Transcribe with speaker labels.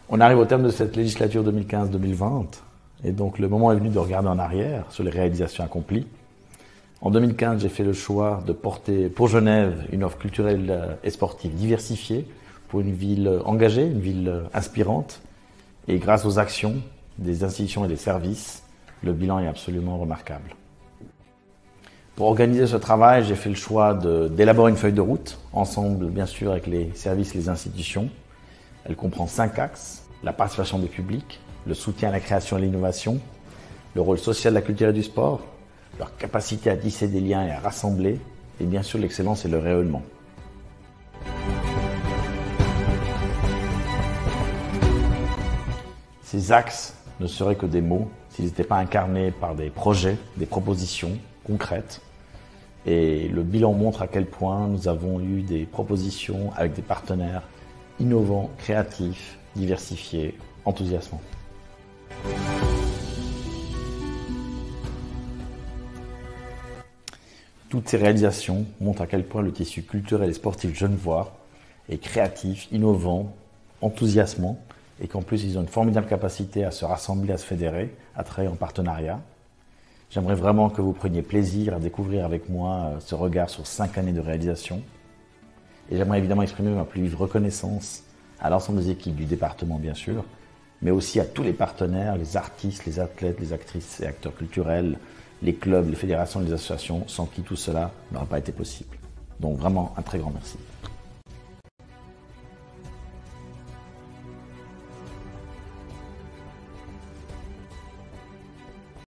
Speaker 1: On arrive au terme de cette législature 2015-2020 et donc le moment est venu de regarder en arrière sur les réalisations accomplies. En 2015, j'ai fait le choix de porter pour Genève une offre culturelle et sportive diversifiée pour une ville engagée, une ville inspirante. Et grâce aux actions des institutions et des services, le bilan est absolument remarquable. Pour organiser ce travail, j'ai fait le choix d'élaborer une feuille de route, ensemble bien sûr avec les services et les institutions. Elle comprend 5 axes: la participation des publics, le soutien à la création et l'innovation, le rôle social de la culture et du sport, leur capacité à tisser des liens et à rassembler, et bien sûr l'excellence et le rayonnement. Ces axes ne seraient que des mots s'ils n'étaient pas incarnés par des projets, des propositions concrètes. Et le bilan montre à quel point nous avons eu des propositions avec des partenaires innovants, créatifs, diversifiés, enthousiasmants. Toutes ces réalisations montrent à quel point le tissu culturel et sportif genevois est créatif, innovant, enthousiasmant, et qu'en plus ils ont une formidable capacité à se rassembler, à se fédérer, à travailler en partenariat. J'aimerais vraiment que vous preniez plaisir à découvrir avec moi ce regard sur 5 années de réalisation. Et j'aimerais évidemment exprimer ma plus vive reconnaissance à l'ensemble des équipes du département bien sûr, mais aussi à tous les partenaires, les artistes, les athlètes, les actrices et acteurs culturels, les clubs, les fédérations, les associations, sans qui tout cela n'aurait pas été possible. Donc vraiment un très grand merci.